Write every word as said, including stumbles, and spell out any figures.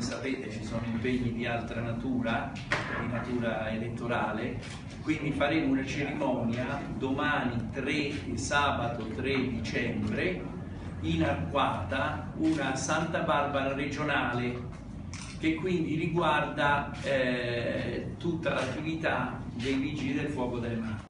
sapete ci sono impegni di altra natura, di natura elettorale, quindi faremo una cerimonia domani tre, sabato tre dicembre in Arquata, una Santa Barbara regionale che quindi riguarda eh, tutta l'attività dei vigili del fuoco delle Marche.